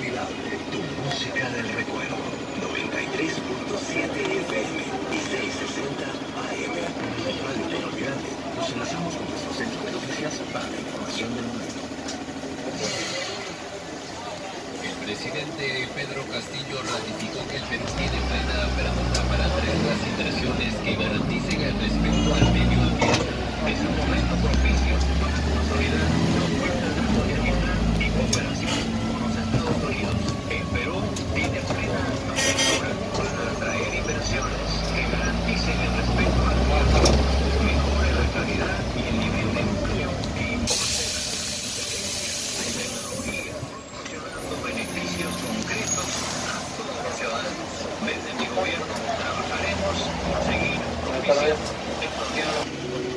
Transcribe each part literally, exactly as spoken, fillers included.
inolvidable. Tu música del recuerdo. noventa y tres punto siete F M y seiscientos sesenta A M. Radio Inolvidable. Nos enlazamos con nuestro centro de noticias para la información del momento. El presidente Pedro Castillo ratificó que el Perú tiene plena apertura para atraer las inversiones que garanticen el respeto al medio ambiente. Es un momento propicio para consolidar los fuertes lazos de amistad y cooperación con los Estados Unidos. El Perú tiene plena apertura para atraer inversiones que garanticen el respeto al medio ambiente, mejore la calidad y el nivel de empleo e impulse la tecnología, proporcionando beneficios concretos a todos los ciudadanos. Desde mi gobierno trabajaremos por seguir propiciando estos diálogos.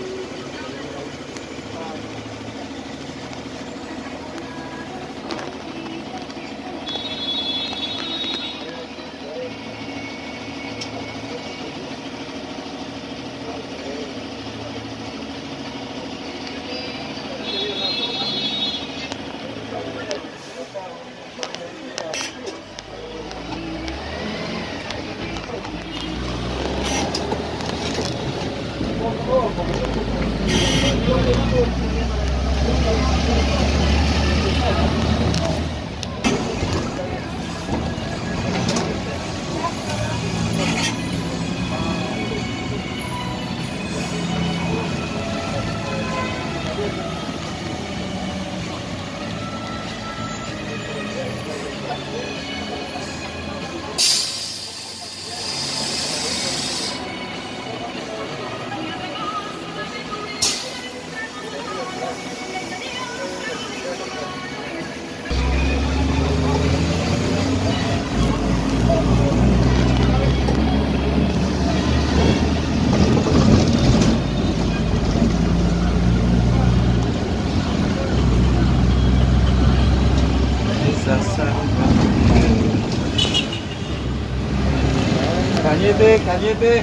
Cállate, cállate.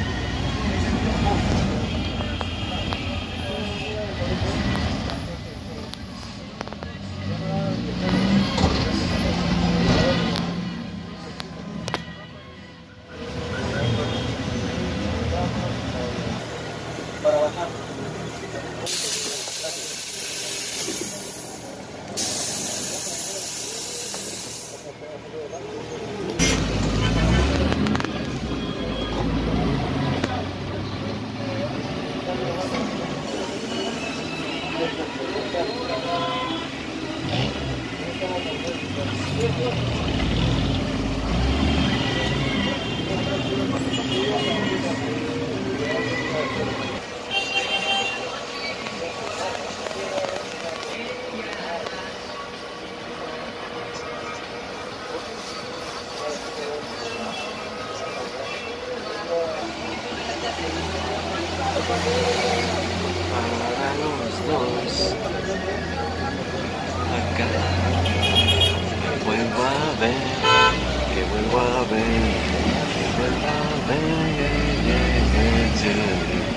Para bajar. Para los dos, acá que vuelvo a ver, que vuelvo a ver, que vuelvo a ver, yeah, yeah, yeah, yeah.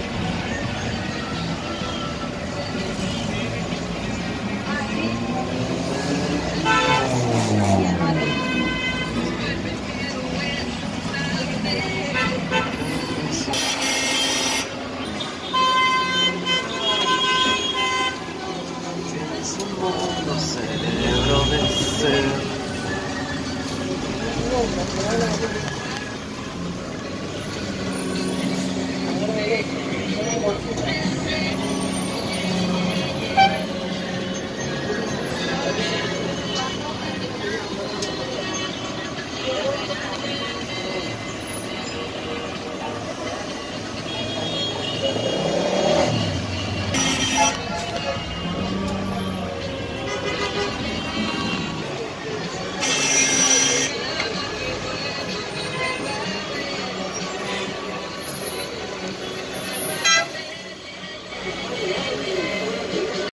Cerebro de ser. Gracias.